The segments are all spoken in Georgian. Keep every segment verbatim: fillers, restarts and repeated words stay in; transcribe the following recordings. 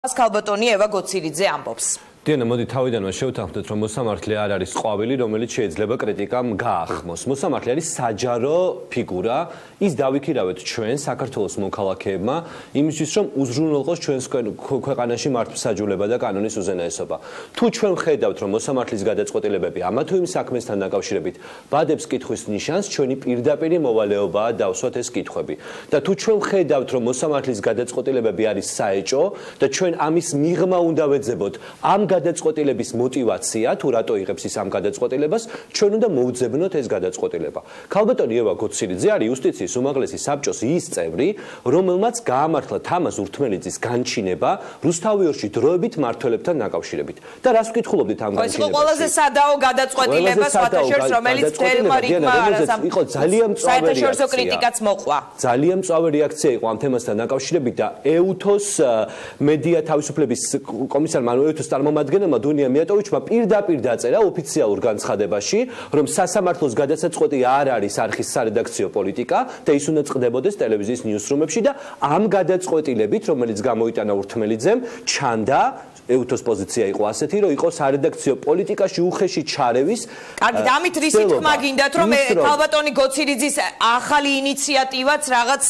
Kalbatoni Eva Gotsiridze ambops. Diana, მოდი თავიდანვე შევთანხმდეთ, რომ მოსამართლე არ არის ყვავილი, რომელიც შეიძლება კრიტიკამ გაახმოს. მოსამართლე არის საჯარო ფიგურა, ის დავიქირავეთ ჩვენ საქართველოს მოქალაქეებმა, იმისთვის რომ უზრუნველყოს ჩვენს ქვეყანაში მართლმსაჯულება და კანონის უზენაესობა. თუ ჩვენ ხედავთ, რომ მოსამართლის გადაწყვეტილებები ამა თუ იმ საქმესთან დაკავშირებით ბადებს კითხვის ნიშანს, ჩვენი პირდაპირი მოვალეობაა დავსვათ ეს კითხვები. და თუ ჩვენ ხედავთ, რომ მოსამართლის გადაწყვეტილებები არის საეჭო და ჩვენ ამის მიღმა უნდა ვეძებოთ ამ გადაწყვეტილების мотивация თუ რატო იღებს ის ამ გადაწყვეტილებას ჩვენ უნდა მოუძებნოთ ეს გადაწყვეტილება. ქალბატონი ევა გოცირიძე არის იუსტიციის უმაღლესი საბჭოს ის წევრი, რომელმაც გაამართლა თამაზ ურთმელიძის განჩინება რუსთავიორში დროებით მმართველებთან დაკავშირებით. და რას ვკითხულობდით ამ განჩინებაში? ეს ყველაზე სადაო გადაწყვეტილება სხვათაშორის, რომელიც თელმა რიგმა იყო ძალიან მწვავე საერთაშორისო კრიტიკაც მოყვა. ძალიან მწვავე რეაქცია იყო ამ თემასთან დაკავშირებით და ეუთოს მედია თავისუფლების კომისარმა ეუთოს წარმომადგენელმა დუნია მიატოვიჩმა პირდაპირ დაწერა ოფიციალურ განცხადებაში, რომ სასამართლოს გადასაწყვეტი არ არის არხის სარედაქციო პოლიტიკა და ის უნდა წყდებოდეს ტელევიზიის ნიუსრუმებში და ამ გადაწყვეტილებით, რომელიც გამოიტანა ურთმელიძემ, ჩანდა ეუთოს პოზიცია იყო ასეთი, რომ იყო სარედაქციო პოლიტიკაში უხეში ჩარევის. კარგი, ამით რისი თქმა გინდათ, რომ ქალბატონი გოცირიძის ახალი ინიციატივაც რაღაც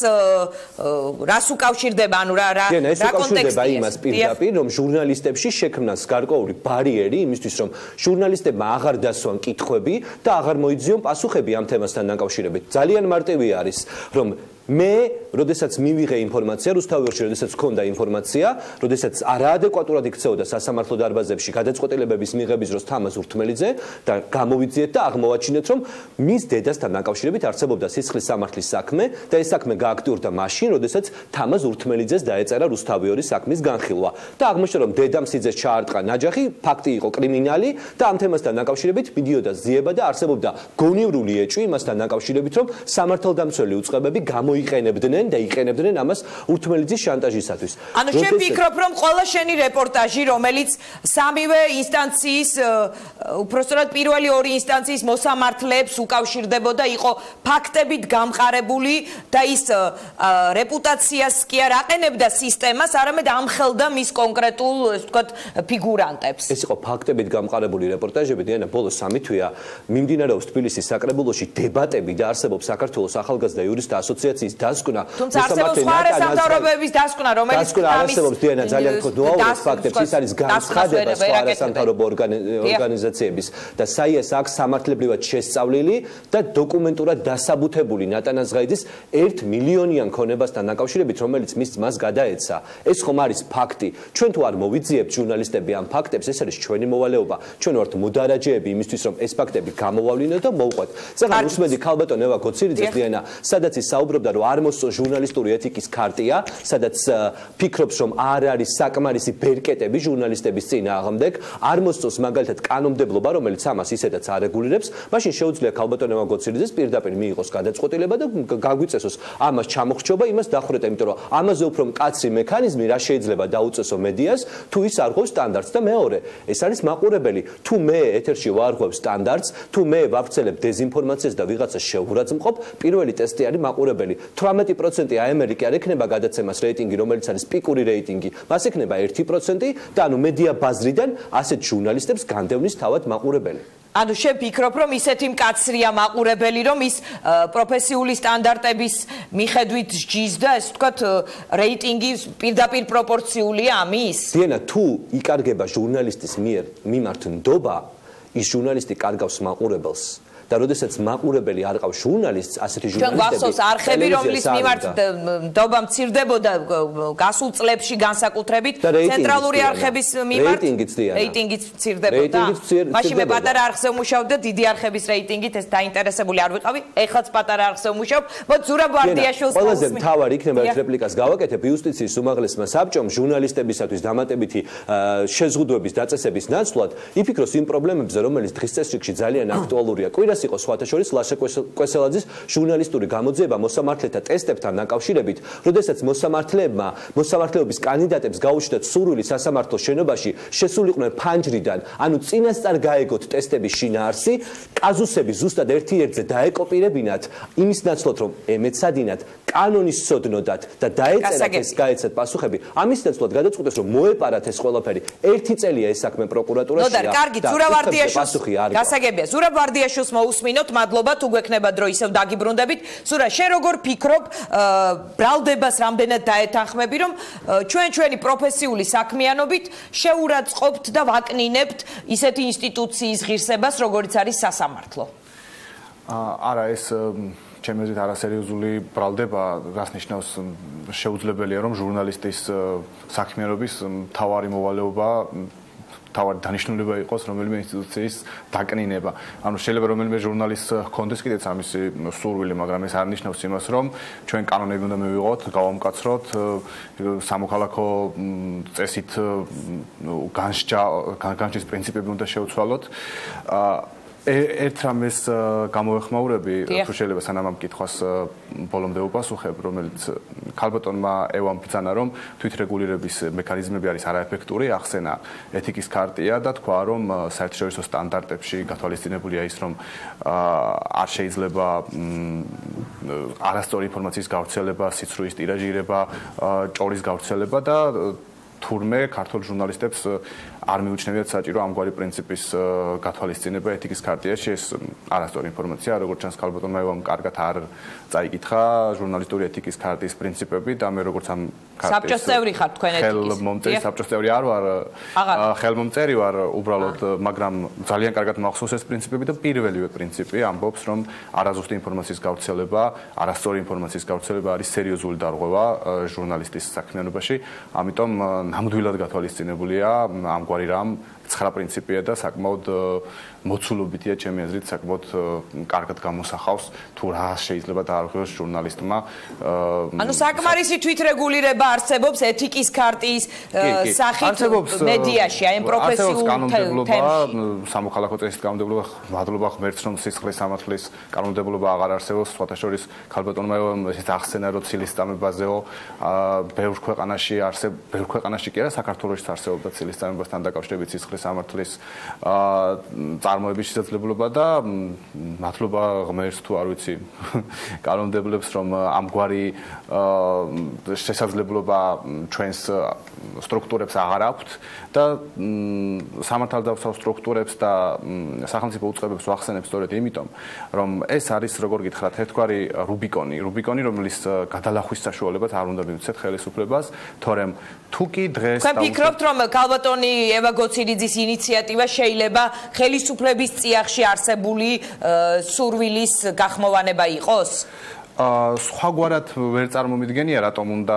რას უკავშირდება, ანუ რა რა რა კონტექსტია იმას პირდაპირ, რომ ჟურნალისტებში შექმნას გარკვეული ბარიერი იმისთვის, რომ ჟურნალისტებმა აღარ დასვან კითხვები და აღარ მოიძიონ პასუხები ამ თემასთან დაკავშირებით. ძალიან მარტივი არის, რომ მე, როდესაც მივიღე ინფორმაცია, რუსთავიორში, როდესაც ჰქონდა ინფორმაცია, როდესაც არაადეკვატურად იქცეოდა სასამართლო დარბაზებში გადაწყვეტილებების მიღების დროს თამაზ ურთმელიძე და გამოვიძიეთ და აღმოვაჩინეთ, რომ მის დედასთან დაკავშირებით არსებობდა სისხლის სამართლის საქმე და ეს საქმე გააქტიურდა მაშინ, როდესაც თამაზ ურთმელიძეს დაეწერა რუსთავიორის საქმის განხილვა. და აღმოჩნდა, რომ დედამ სიძეს ჩაარტყა ნაჯახი, ფაქტი იყო კრიმინალი და ამ თემასთან დაკავშირებით მიდიოდა ზიება და არსებობდა გონივრული ეჭვი იმასთან დაკავშირებით, რომ სამართალდამცველი უწყებები გამოიყენებდნენ და იყენებდნენ ამას ურთმელიძის შანტაჟისათვის. ანუ შენ ფიქრობ, რომ ყველა შენი რეპორტაჟი, რომელიც სამივე ინსტანციის, უпростоრად პირველი ორი ინსტანციის მოსამართლეებს უკავშირდებოდა, იყო ფაქტებით გამყარებული და ის რეპუტაციას კი არ აყენებდა სისტემას, არამედ ამხელდა მის კონკრეტულ, ასე ვთქვათ, ფიგურანტებს. ეს იყო ფაქტებით გამყარებული რეპორტაჟები, დიანა, ბოლოს სამი თვეა მიმდინარეობს თბილისის საკრებულოში დებატები და არსებობს საქართველოს ახალგაზრდა იურისტთა ასოციაციის დასკვნა. თუმცა არსებობს სხვა არასამთავრობოების დასკვნა, რომელიც არსებობს დიანა ძალიან თქო ნუაურს ფაქტებს, ის არის განცხადება სხვა არასამთავრობო ორგანიზაციების და საიას აქვს სამართლებრივად შესწავლილი და დოკუმენტურად დასაბუთებული ნატანაზ ღაიძის ერთ მილიონიან ქონებასთან დაკავშირებით, რომელიც მის ძმას გადაეცა. ეს ხომ არის ფაქტი. ჩვენ თუ არ მოვიძიებთ ჟურნალისტები ამ ფაქტებს, ეს არის ჩვენი მოვალეობა. ჩვენ ვართ მოდარაჯეები იმისთვის, რომ ეს ფაქტები გამოვავლინოთ და მოვყვეთ. ზოგადად უსმენდი ქალბატონ ევა გოცირიძეს დიანა, სადაც ის საუბრობდა, რომ არ მოსწონს ჟურნალისტური ეთიკის ქარტია, სადაც ფიქრობს, რომ არ არის საკმარისი ბერკეტები ჟურნალისტების წინააღმდეგ, არ მოსწონს მაგალითად კანონმდებლობა, რომელიც ამას ისედაც არეგულირებს, მაშინ შეუძლია ქალბატონ ევა გოცირიძეს პირდაპირ მიიღოს გადაწყვეტილება და გაგვიწესოს ამას ჩამოხრჩობა, იმას დახვრეტა, იმიტომ რომ ამაზე უფრო მკაცრი მექანიზმი რა შეიძლება დაუწესო მედიას, თუ ის არ ღვევს სტანდარტს და მეორე, ეს არის მაყურებელი. თუ მე ეთერში ვარღვევ სტანდარტს, თუ მე ვავრცელებ დეზინფორმაციას და ვიღაცას შევურაცხმყოფ, პირველი ტესტი არის მაყურებელი. თვრამეტი პროცენტი აემერიკა არ ექნება გადაცემას რეიტინგი, რომელიც არის პიკური რეიტინგი. მას ექნება ერთი პროცენტი და ანუ მედია ბაზრიდან ასეთ ჟურნალისტებს განდევნის თავად მაყურებელი. ანუ შენ ფიქრობ, რომ ისეთი მკაცრია მაყურებელი, რომ ის პროფესიული სტანდარტების მიხედვით სჯის და ასე ვთქვათ, რეიტინგი პირდაპირ პროპორციულია ამის? დიანა, თუ იკარგება ჟურნალისტის მიერ მიმართ ნდობა, ის ჟურნალისტი კარგავს მაყურებელს. და როდესაც მაყურებელი არ ყავს ჟურნალისტს, ასეთი ჟურნალისტები. ჩვენ გვახსოვს არხები, რომლის მიმართ ნდობა მცირდებოდა გასულ წლებში განსაკუთრებით ცენტრალური არხების მიმართ რეიტინგიც მცირდებოდა. მაშინ მე პატარა არხზე ვმუშაობ და დიდი არხების რეიტინგით ეს დაინტერესებული არ ვიყავი. ეხლაც პატარა არხზე ვმუშაობ. მოდი ზურაბ ვარდიაშვილს ყველაზე მთავარი იქნება ერთ რეპლიკას გავაკეთებ იუსტიციის უმაღლესმა საბჭომ ჟურნალისტებისათვის დამატებითი შეზღუდვების დაწესების ნაცვლად იფიქროს იმ პრობლემებზე, რომელიც დღის წესრიგში ძალიან აქტუალურია. კვირას ეს იყო სხვათა შორის ლაშა კვესელაძის ჟურნალისტური გამოძიება მოსამართლეთა ტესტებთან დაკავშირებით, როდესაც მოსამართლეებმა მოსამართლეობის კანდიდატებს გაუჩნდათ სურვილი სასამართლოს შენობაში შესულიყვნენ ფანჯრიდან, ანუ წინასწარ გაეგოთ ტესტების შინაარსი, კაზუსები ზუსტად ერთ-ერთზე დაეკოპირებინათ, იმის ნაცვლად რომ ემეცადინათ, კანონის სოდნოდათ და დაეწერათ ეს გაეცათ პასუხები. ამის ნაცვლად გადაწყვიტეს რომ მოეპარათ ეს ყველაფერი. ერთი წელია ეს საქმე პროკურატურაშია. ნოდარ, კარგი, ზურაბ გასაგებია. ზურაბ ვარდიაშვილს მოусმინოთ, მადლობა, თუ გვექნება დრო ისევ დაგიბრუნდებით. ზურა, შენ როგორ ფიქრობ, ბრალდებას რამდენად დაეთანხმები, რომ ჩვენ ჩვენი პროფესიული საქმიანობით შეურაცხყოფთ და ვაკნინებთ ისეთი ინსტიტუციის ღირსებას, როგორიც არის სასამართლო? არა, ეს ჩემი აზრით არასერიოზული ბრალდება, რაც ნიშნავს შეუძლებელია რომ ჟურნალისტის საქმიანობის მთავარი მოვალეობა თავად დანიშნულება იყოს რომელიმე ინსტიტუციის დაკნინება. ანუ შეიძლება რომელიმე ჟურნალისტს ჰქონდეს კიდეც ამისი სურვილი, მაგრამ ეს არ ნიშნავს იმას, რომ ჩვენ კანონები უნდა მივიღოთ, გავამკაცროთ, სამოქალაქო წესით განსჯა, განსჯის პრინციპები უნდა შევცვალოთ. ერთ რამეს გამოეხმაურები, თუ შეიძლება სანამ ამ კითხვას ბოლომდე უპასუხებ, რომელიც ქალბატონმა ევამ ბრძანა, რომ თვითრეგულირების მექანიზმები არის არაეფექტური, ახსენა ეთიკის ქარტია და თქვა, რომ საერთაშორისო სტანდარტებში გათვალისწინებულია ის, რომ არ შეიძლება არასწორი ინფორმაციის გავრცელება, სიცრუის ტირაჟირება, ჭორის გავრცელება და თურმე ქართულ ჟურნალისტებს არ მიუჩნევიათ საჭირო ამგვარი პრინციპის გათვალისწინება ეთიკის ქარტიაში. ეს არასწორი ინფორმაცია, როგორც ჩანს ქალბატონმა ევამ კარგად არ წაიკითხა ჟურნალისტური ეთიკის ქარტის პრინციპები და მე როგორც ამ საბჭოს წევრი ხარ თქვენ ეთიკის ხელმომწერი საბჭოს წევრი არ ვარ, ხელმომწერი ვარ უბრალოდ, მაგრამ ძალიან კარგად მახსოვს ეს პრინციპები და პირველივე პრინციპი ამბობს, რომ არაზუსტი ინფორმაციის გავრცელება, არასწორი ინფორმაციის გავრცელება არის სერიოზული დარღვევა ჟურნალისტის საქმიანობაში, ამიტომ ნამდვილად გათვალისწინებულია ამგვარი რამ ცხრა პრინციპია და საკმაოდ მოცულობითია ჩემი აზრით, საკმაოდ კარგად გამოსახავს თუ რა შეიძლება დაარღვევოს ჟურნალისტმა. ანუ საკმარისი თვითრეგულირება არსებობს ეთიკის ქარტის სახით მედიაში, აი ამ პროფესიულ კანონმდებლობა, სამოქალაქო წესით კანონმდებლობა, მადლობა ღმერთს რომ სისხლის სამართლის კანონმდებლობა აღარ არსებობს, სხვათა შორის ქალბატონმა ესეც ახსენა, რომ ცილისწამებაზეო ბევრ ქვეყანაში არსებ, ბევრ ქვეყანაში კი არა, საქართველოშიც არსებობდა ცილისწამებასთან დაკავშირებით სისხლის სამართლის წარმოების შესაძლებლობა და მადლობა ღმერთს თუ არ ვიცი კანონმდებლებს რომ ამგვარი შესაძლებლობა ჩვენს სტრუქტურებს აღარ აქვთ და სამართალდამცავ სტრუქტურებს და სახელმწიფო უწყებებს ვახსენებ სწორედ იმიტომ რომ ეს არის როგორ გითხრათ ერთგვარი რუბიკონი რუბიკონი რომელიც გადალახვის საშუალებად არ უნდა მივცეთ ხელისუფლებას თორემ თუ კი დღეს თქვენ ფიქრობთ რომ ქალბატონი ევა გოცირიძის ინიციატივა შეიძლება ხელისუფლების წიაღში არსებული სურვილის გახმოვანება იყოს? სხვაგვარად ვერ წარმომიდგენია რატომ უნდა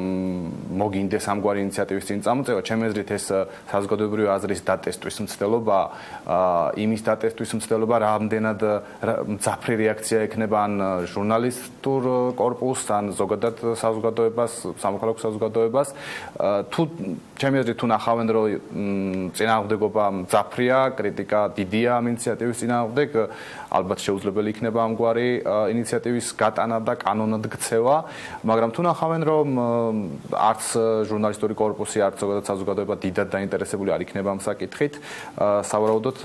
მოგინდეს ამგვარი ინიციატივის წინ წამოწევა. ჩემი აზრით ეს საზოგადოებრივი აზრის დატესტვის მცდელობა, იმის დატესტვის მცდელობა, რამდენად მძაფრი რეაქცია ექნება ან ჟურნალისტურ კორპუსს, ან ზოგადად საზოგადოებას, სამოქალაქო საზოგადოებას. თუ ჩემი აზრით თუ ნახავენ რომ წინააღმდეგობა მძაფრია, კრიტიკა დიდია ამ ინიციატივის წინააღმდეგ, ალბათ შეუძლებელი იქნება ამგვარი ინიციატივის გატანა და კანონად გცევა, მაგრამ თუ ნახავენ რომ არც ჟურნალისტური კორპუსი, არც ზოგადად საზოგადოება დიდად დაინტერესებული არ იქნება ამ საკითხით, სავარაუდოდ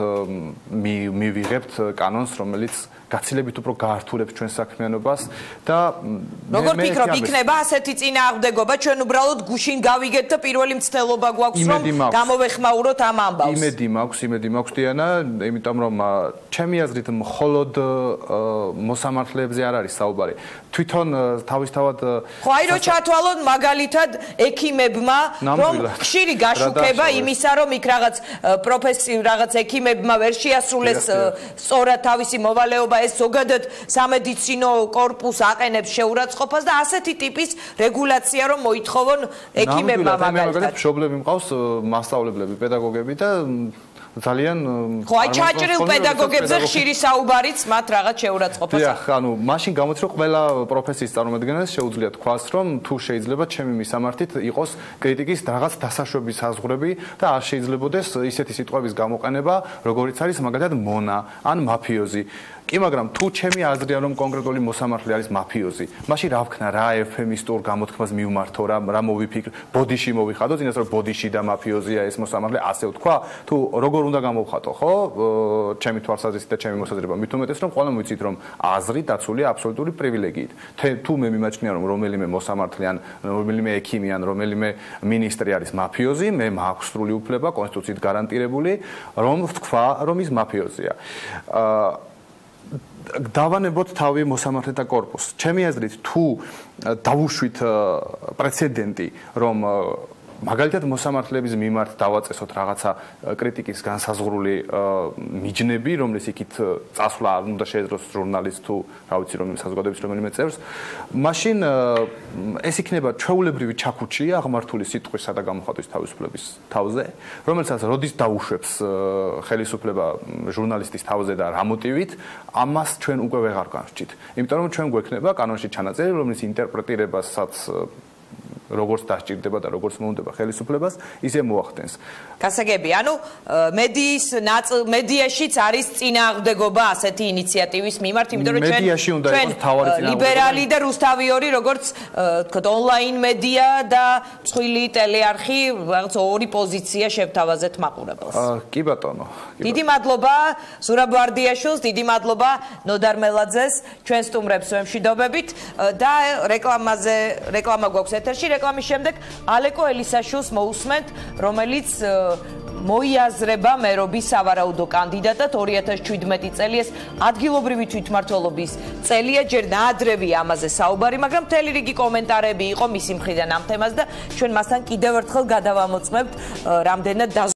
მივიღებთ კანონს, რომელიც გაცილებით უფრო გაართულებს ჩვენს საქმიანობას და როგორ ფიქრობ იქნება ასეთი წინააღმდეგობა, ჩვენ უბრალოდ გუშინ გავიგეთ და პირველი მცდელობა გვაქვს რომ გამოვეხმაუროთ ამ ამბავს. იმედი მაქვს, იმედი მაქვს დიანა, იმიტომ რომ ჩემი აზრით მხოლოდ მოსამართლეებზე არ არის საუბარი. თვითონ თავისთავად ხო აი რო ჩათვალოთ მაგალითად ექიმებმა რომ ხშირი გაშუქება იმისა რომ იქ რაღაც პროფესიულ რაღაც ექიმებმა ვერ შეასრულეს სწორად თავისი მოვალეობა ეს ზოგადად სამედიცინო კორპუსს აყენებს შეურაცხყოფას და ასეთი ტიპის რეგულაცია რომ მოითხოვონ ექიმებმა მაგალითად. მშობლები მყავს, მასწავლებლები, პედაგოგები და ძალიან ხო აი ჩაჭრილ პედაგოგებზე ხშირი საუბარიც მათ რაღაც შეურაცხყოფას. დიახ, ანუ მაშინ გამოდის რომ ყველა პროფესიის წარმომადგენელს შეუძლია თქვას რომ თუ შეიძლება ჩემი მისამართით იყოს კრიტიკის რაღაც დასაშვების საზღვრები და არ შეიძლებოდეს ისეთი სიტყვების გამოყენება, როგორიც არის მაგალითად მონა ან მაფიოზი. კი, მაგრამ თუ ჩემი აზრია რომ კონკრეტული მოსამართლე არის მაფიოზი, მაშინ რა ვქნა რა ეფემისტურ გამოთქმას მივმართო, რა რა მოვიფიქრე, ბოდიში მოვიხადო, წინას რომ ბოდიში და მაფიოზია ეს მოსამართლე, ასე ვთქვა, თუ როგორ უნდა გამოვხატო, ხო? ჩემი თვალსაზრისით და ჩემი მოსაზრება მით უმეტეს რომ ყველა ვიცით რომ აზრი დაცულია აბსოლუტური პრივილეგიით. თუ მე მიმაჩნია რომ რომელიმე მოსამართლე ან რომელიმე ექიმი ან რომელიმე მინისტრი არის მაფიოზი, მე მაქვს სრული უფლება კონსტიტუციით გარანტირებული რომ ვთქვა რომ ის მაფიოზია. დავანებოთ თავი მოსამართლეთა კორპუსს. ჩემი აზრით თუ დავუშვით პრეცედენტი რომ მაგალითად მოსამართლეების მიმართ დავაწესოთ რაღაცა კრიტიკის განსაზღვრული მიჯნები, რომლის იქით წასვლა არ უნდა შეეძლოს ჟურნალისტს თუ რა ვიცი რომელიმე საზოგადოების რომელიმე წევრს, მაშინ ეს იქნება ჩვეულებრივი ჩაქუჩია აღმართული სიტყვისა და გამოხატვის თავისუფლების თავზე, რომელსაც როდის დაუშვებს ხელისუფლება ჟურნალისტის თავზე და რა მოტივით, ამას ჩვენ უკვე ვეღარ განსჭით. იმიტომ რომ ჩვენ გვექნება კანონში ჩანაწერი, რომლის ინტერპრეტირებასაც როგორც დასჭირდება და როგორც მოუნდება ხელისუფლებას, ისე მოახდენს. გასაგები, ანუ მედიის მედიაშიც არის წინააღმდეგობა ასეთი ინიციატივის მიმართ, იმიტომ რომ ჩვენ ჩვენ ლიბერალი და რუსთავიორი, როგორც თქო, ონლაინ მედია და მსხვილი ტელეარხი, რაღაც ორი პოზიცია შევთავაზეთ მაყურებელს. კი ბატონო. დიდი მადლობა ზურაბ ვარდიაშვილს, დიდი მადლობა ნოდარ მელაძეს, ჩვენ სტუმრებს ვემშვიდობებით და რეკლამაზე რეკლამა გვაქვს ეთერში. რეკლამის შემდეგ ალეკო ელისაშვილს მოусმენთ, რომელიც მოიაზრება მერობის სავარაუდო კანდიდატად ორი ათას შვიდმეტი წელი ეს ადგილობრივი თვითმმართველობის წელია, ჯერ ნაადრევია ამაზე საუბარი, მაგრამ მთელი რიგი კომენტარები იყო მისი მხრიდან ამ თემას და ჩვენ მასთან კიდევ ერთხელ გადავამოწმებთ რამდენად